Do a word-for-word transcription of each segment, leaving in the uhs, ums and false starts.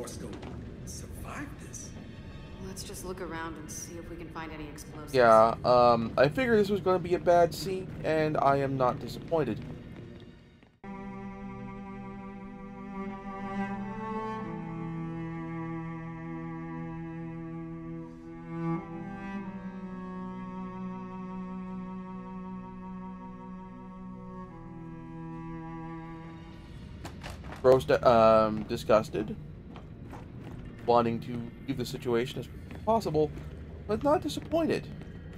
force gonna survive this? Let's just look around and see if we can find any explosives. Yeah, um, I figured this was going to be a bad scene, and I am not disappointed. Rose, um, disgusted, wanting to leave the situation as possible, but not disappointed.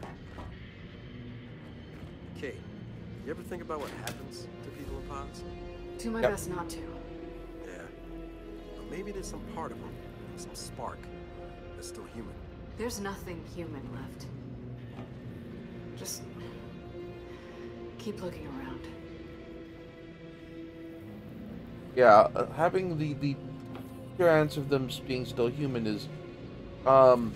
Kait, you ever think about what happens to people in pods? Do my Yep. best not to. Yeah. But maybe there's some part of them, some spark, that's still human. There's nothing human left. Just keep looking around. Yeah, uh, having the the chance of them being still human is, um,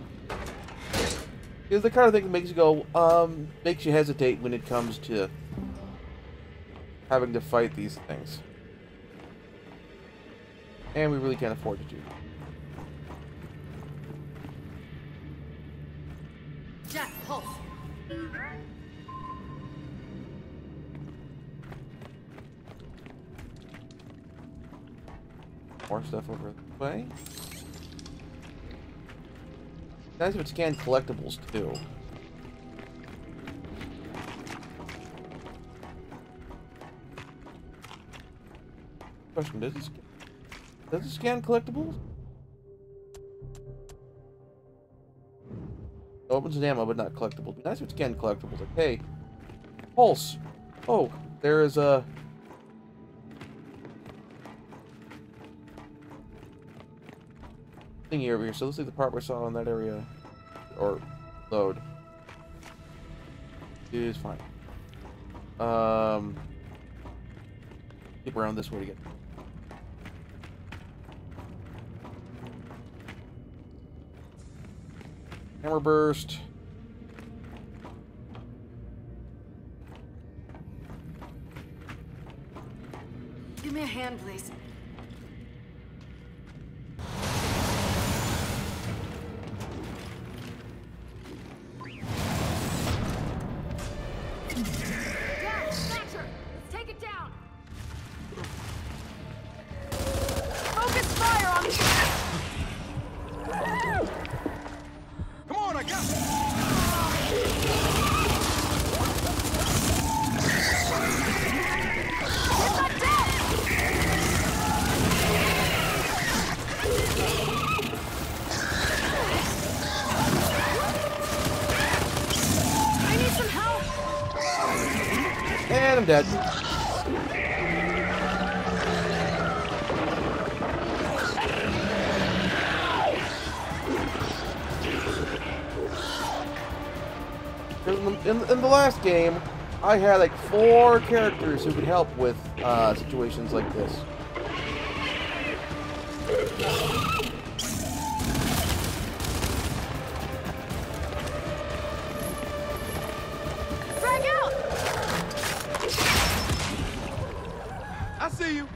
is the kind of thing that makes you go, um, makes you hesitate when it comes to having to fight these things. And we really can't afford to do. Jack, pulse. More stuff over this way. Nice if it scanned collectibles too. Question: Does it scan, does it scan collectibles? Opens an ammo, but not collectibles. Be nice if it scanned collectibles. Like, hey, pulse. Oh, there is a. Thingy over here, so let's see the part we saw in that area, or load. It is fine. Um, keep around this way to get. Hammer burst. Give me a hand, please. And I'm dead. In the, in, in the last game, I had like four characters who could help with uh, situations like this. Breakout! I see you.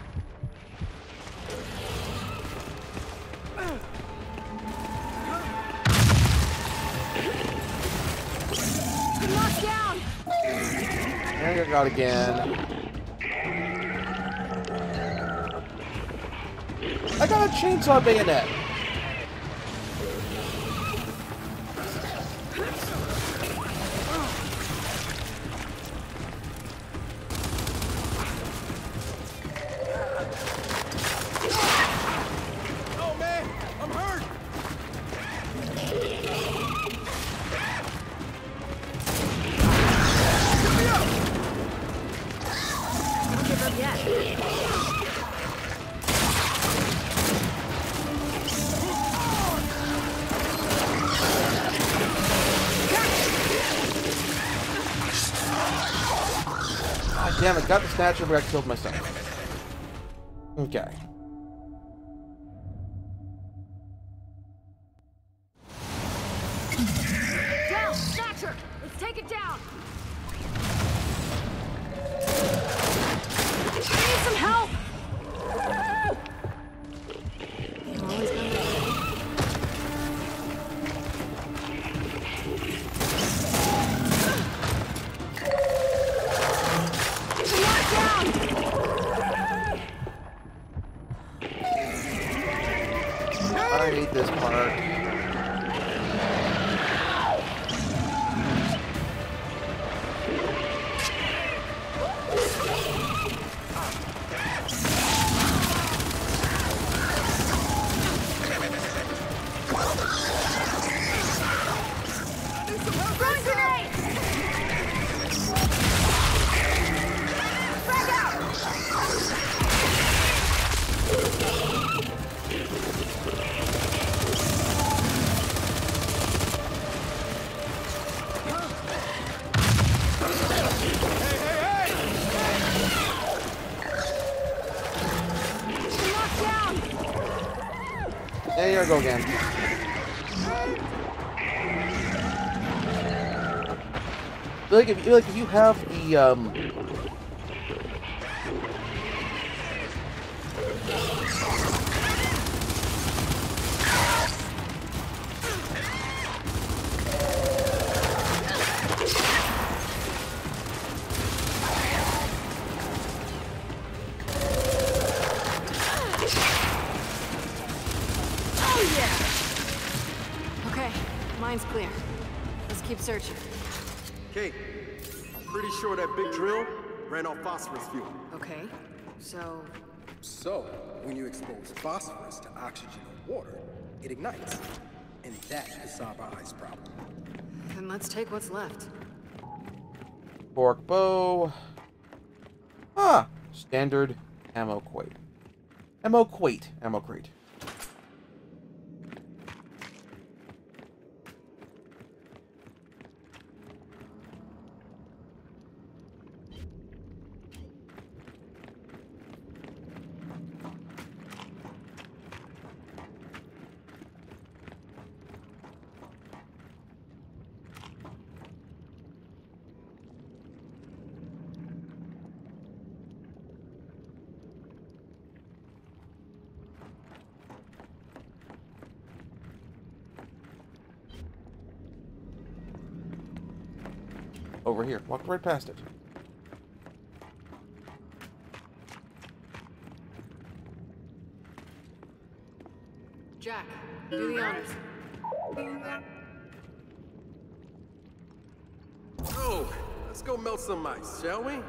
Knocked down. And I got again. I got a chainsaw bayonet. Oh man, I'm hurt. Don't give up yet. God damn it, got the snatcher, but I killed myself. Okay. Down, snatcher. Let's take it down. I need some help. I hate this part. Throwing grenade! Breakout! Knocked down! There you go again. I feel like if, like if you have the um Oh yeah! Okay, mine's clear. Let's keep searching. Kate, I'm pretty sure that big drill ran off phosphorus fuel. Okay, so... So, when you expose phosphorus to oxygen or water, it ignites. And that could solve our ice problem. Then let's take what's left. fork bow. Ah, standard ammo crate. Ammo crate. Ammo crate. Over here. Walk right past it. Jack, do the honors. Oh, let's go melt some ice, shall we?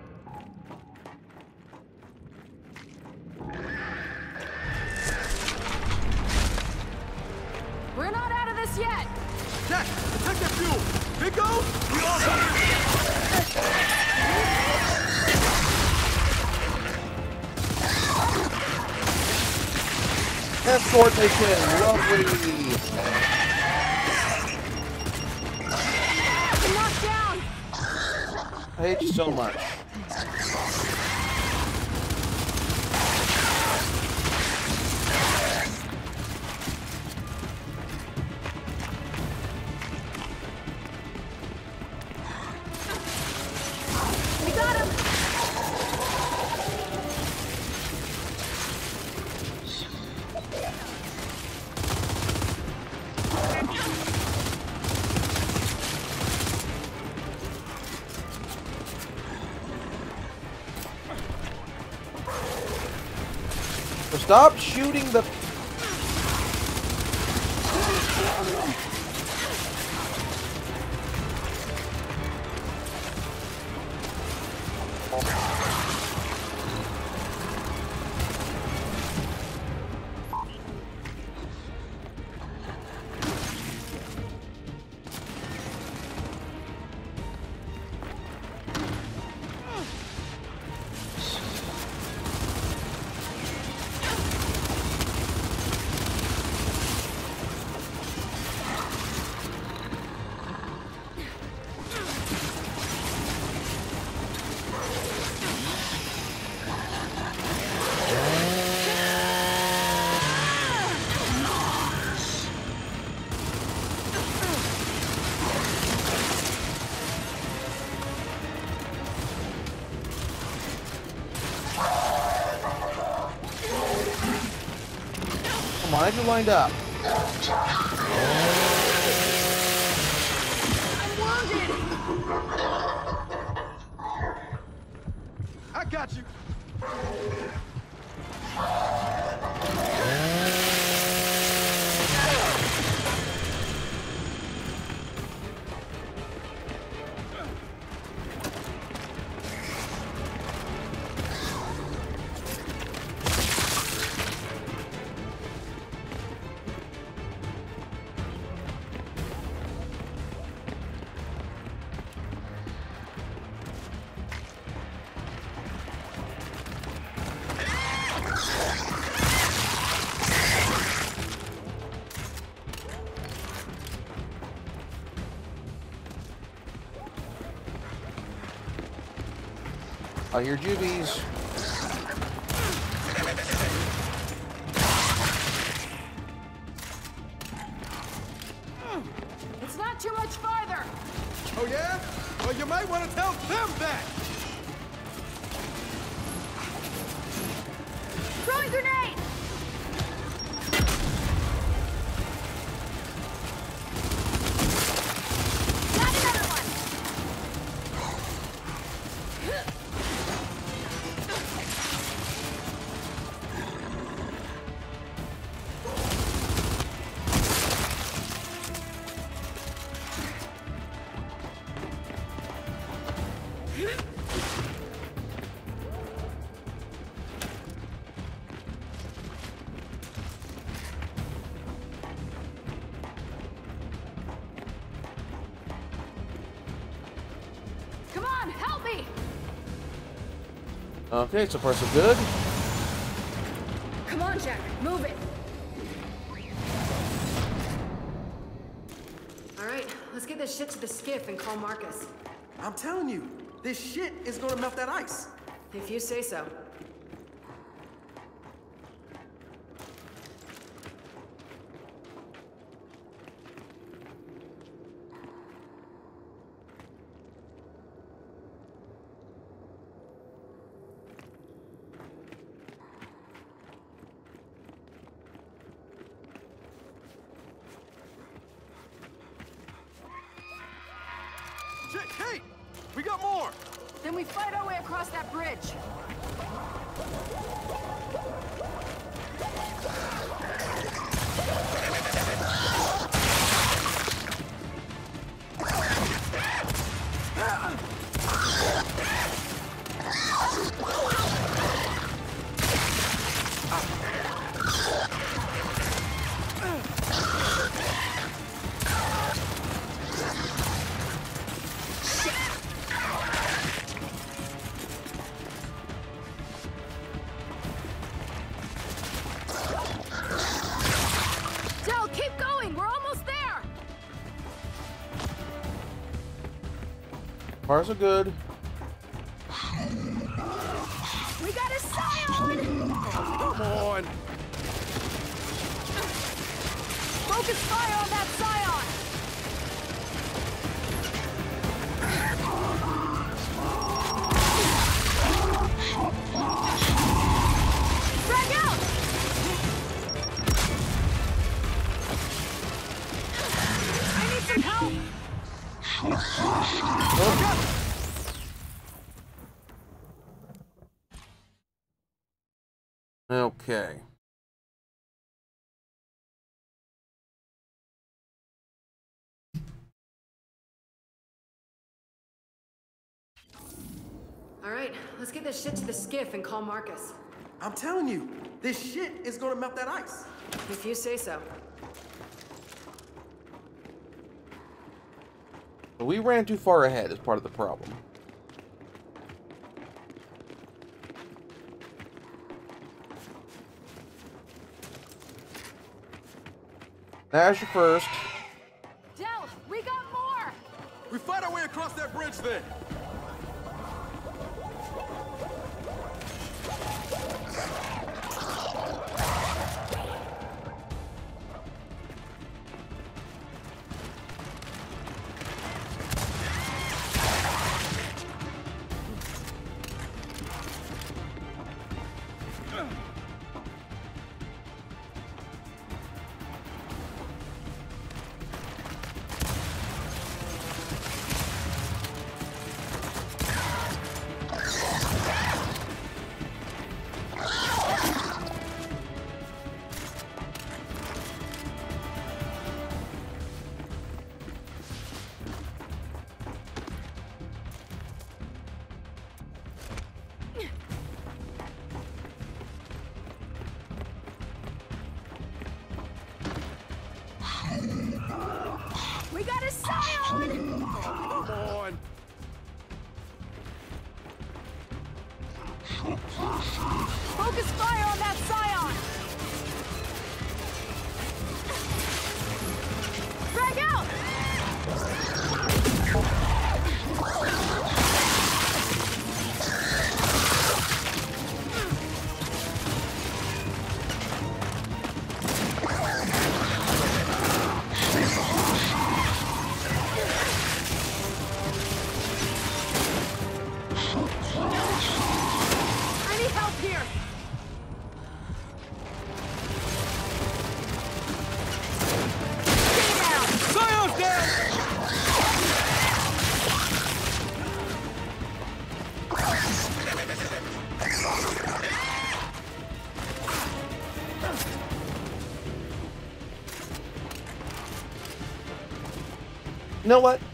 We're not out of this yet! Jack, protect that fuel! Here goes! We all got Escort mission. Lovely. Knocked down! I hate you so much. We got him! So stop shooting the... Come on, I have you lined up. I got you! I hear juvies. It's not too much farther. Oh yeah? Well, you might want to tell them that! Throwing grenade! Got another one! Come on, help me! Okay, so far so good. Come on, Jack, move it! Alright, let's get this shit to the skiff and call Marcus. I'm telling you, this shit is gonna melt that ice. If you say so. Shit, Kait! We got more! Then we fight our way across that bridge. Del, keep going! We're almost there! Far so good. We got a scion! Come on! Focus fire on that scion! Frag out! I need some help! Okay. Alright, let's get this shit to the skiff and call Marcus. I'm telling you, this shit is gonna melt that ice. If you say so. We ran too far ahead as part of the problem. Asher first. Del, we got more! We fight our way across that bridge then. We got a scion! Come on! Focus fire on that scion! Frag out! You know what?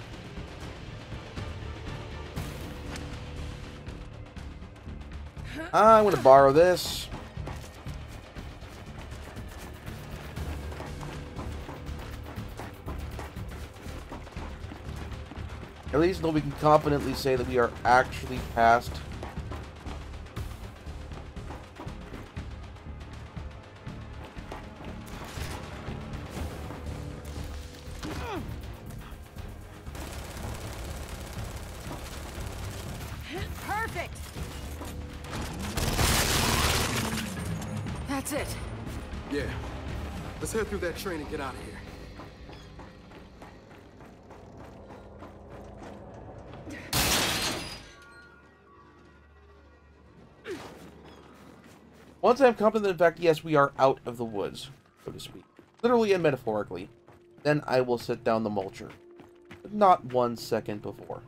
I'm going to borrow this. At least until we can confidently say that we are actually past. Perfect. That's it. Yeah. Let's head through that train and get out of here. Once I am confident in the fact, yes, we are out of the woods, so to speak, literally and metaphorically, then I will sit down the mulcher. But not one second before.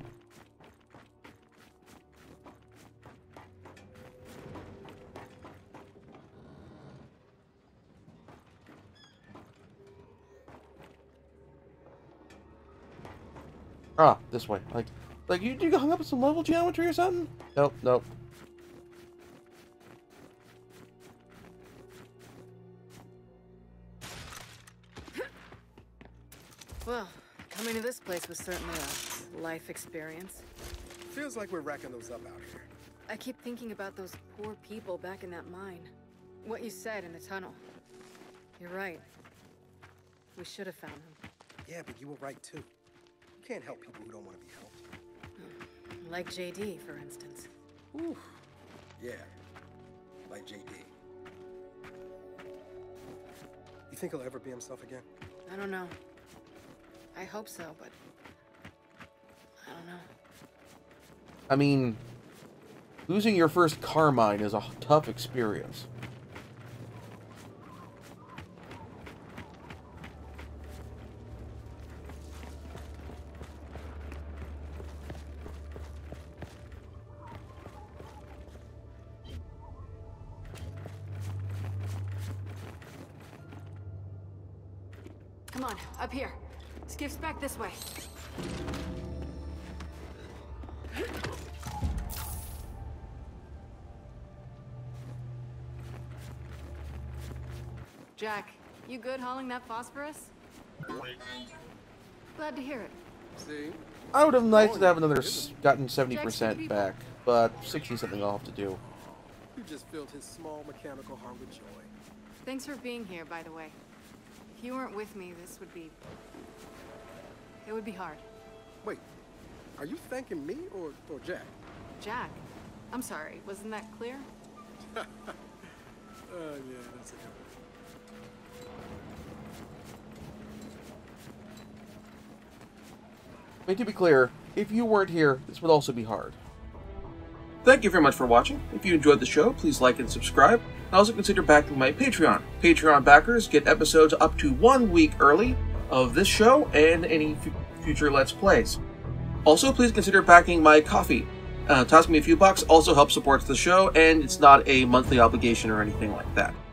Ah, this way. Like, like you, you hung up with some level geometry or something? Nope, nope. Well, coming to this place was certainly a life experience. Feels like we're racking those up out here. I keep thinking about those poor people back in that mine. What you said in the tunnel. You're right. We should have found them. Yeah, but you were right too. You can't help people who don't want to be helped. Like J D, for instance. Ooh. Yeah. Like J D. You think he'll ever be himself again? I don't know. I hope so, but I don't know. I mean, losing your first Carmine is a tough experience. Come on, up here. Skiff's back this way. Jack, you good hauling that phosphorus? Glad to hear it. See? I would have liked to have another s gotten seventy percent back, but sixty something I'll have to do. You just filled his small mechanical heart with joy. Thanks for being here, by the way. If you weren't with me, this would be... It would be hard. Wait, are you thanking me or, or Jack? Jack? I'm sorry, wasn't that clear? Uh, yeah, that's a good one. I mean, to be clear, if you weren't here, this would also be hard. Thank you very much for watching. If you enjoyed the show, please like and subscribe. And also consider backing my Patreon. Patreon backers get episodes up to one week early of this show and any future Let's Plays. Also, please consider backing my Ko-fi. Uh, toss me a few bucks also helps support the show, and it's not a monthly obligation or anything like that.